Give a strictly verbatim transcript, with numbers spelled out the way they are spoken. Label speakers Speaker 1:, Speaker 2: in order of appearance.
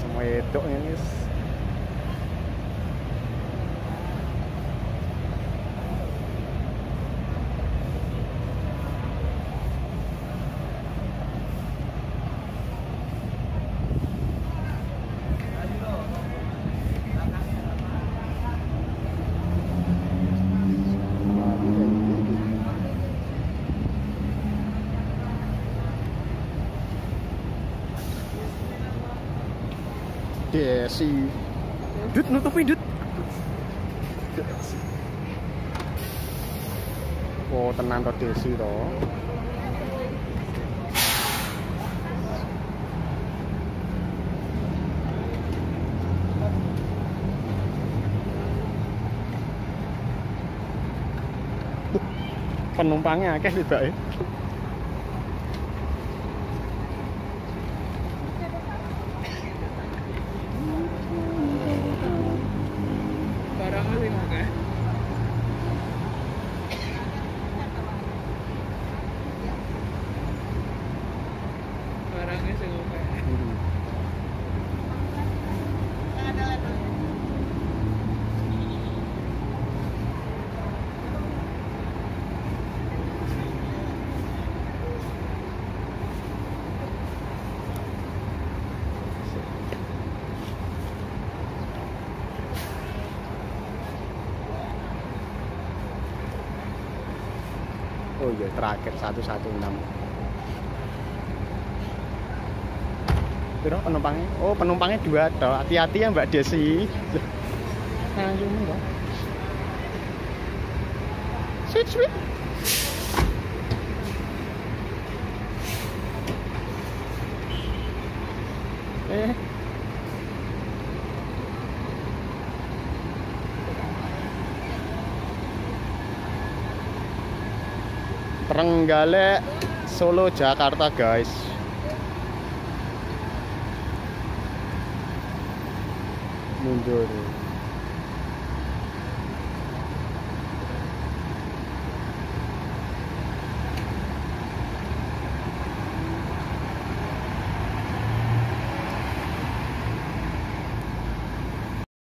Speaker 1: wedok ini. Desi, Dut nutupi Dut. Oh tenang to Desi to. Penumpangnya akeh tibake.
Speaker 2: Barangnya sing oke.
Speaker 1: Oh iya terakhir seratus enam belas. Piro penumpangnya? Oh penumpangnya dua toh. Hati-hati ya Mbak Desi. Nah, ini kok. Sweet sweet. Eh. Trenggalek Solo Jakarta guys. Mundur.